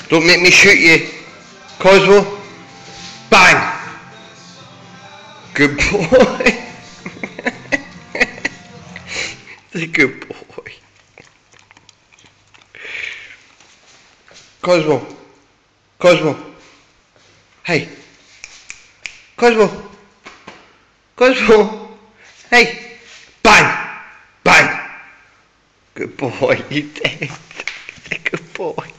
Don't make me shoot you. Cosmo. Bang. Good boy. The good boy. Cosmo. Cosmo. Hey. Cosmo. Cosmo. Hey. Bang. Bang. Good boy. You did. Good boy.